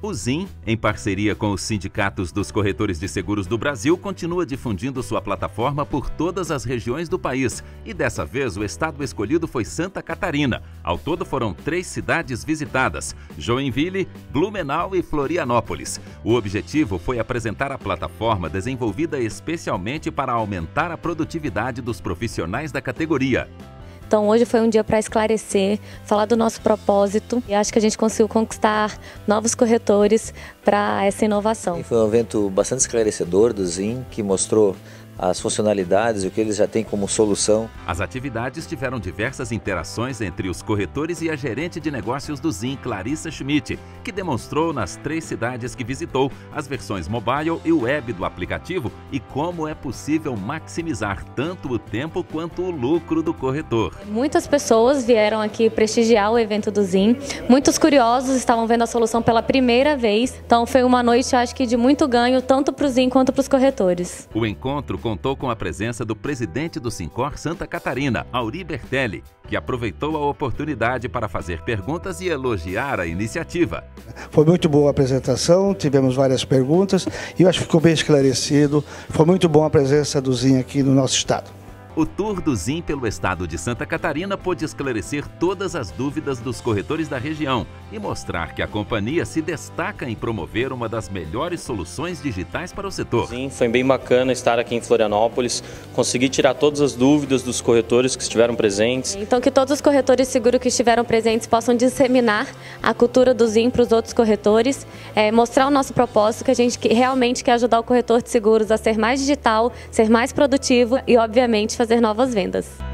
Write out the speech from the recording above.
O ZIN, em parceria com os sindicatos dos corretores de seguros do Brasil, continua difundindo sua plataforma por todas as regiões do país. E dessa vez o estado escolhido foi Santa Catarina. Ao todo foram 3 cidades visitadas: Joinville, Blumenau e Florianópolis. O objetivo foi apresentar a plataforma desenvolvida especialmente para aumentar a produtividade dos profissionais da categoria. Então hoje foi um dia para esclarecer, falar do nosso propósito, e acho que a gente conseguiu conquistar novos corretores para essa inovação. Foi um evento bastante esclarecedor do ZIN, que mostrou as funcionalidades e o que eles já têm como solução. As atividades tiveram diversas interações entre os corretores e a gerente de negócios do ZIN, Clarissa Schmidt, que demonstrou nas 3 cidades que visitou as versões mobile e web do aplicativo e como é possível maximizar tanto o tempo quanto o lucro do corretor. Muitas pessoas vieram aqui prestigiar o evento do ZIN, muitos curiosos estavam vendo a solução pela primeira vez, então foi uma noite, acho que de muito ganho, tanto para o ZIN quanto para os corretores. O encontro contou com a presença do presidente do Sincor Santa Catarina, Auri Bertelli, que aproveitou a oportunidade para fazer perguntas e elogiar a iniciativa. Foi muito boa a apresentação, tivemos várias perguntas e eu acho que ficou bem esclarecido. Foi muito bom a presença do ZIN aqui no nosso estado. O tour do ZIN pelo estado de Santa Catarina pôde esclarecer todas as dúvidas dos corretores da região e mostrar que a companhia se destaca em promover uma das melhores soluções digitais para o setor. Sim, foi bem bacana estar aqui em Florianópolis, conseguir tirar todas as dúvidas dos corretores que estiveram presentes. Então que todos os corretores de seguro que estiveram presentes possam disseminar a cultura do ZIN para os outros corretores, mostrar o nosso propósito, que a gente realmente quer ajudar o corretor de seguros a ser mais digital, ser mais produtivo e, obviamente, fazer novas vendas.